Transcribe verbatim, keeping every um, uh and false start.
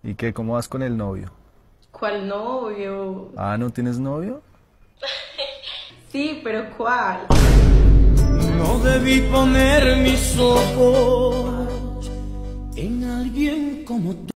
¿Y qué? ¿Cómo vas con el novio? ¿Cuál novio? Ah, ¿no tienes novio? Sí, pero ¿cuál? No debí poner mis ojos en alguien como tú.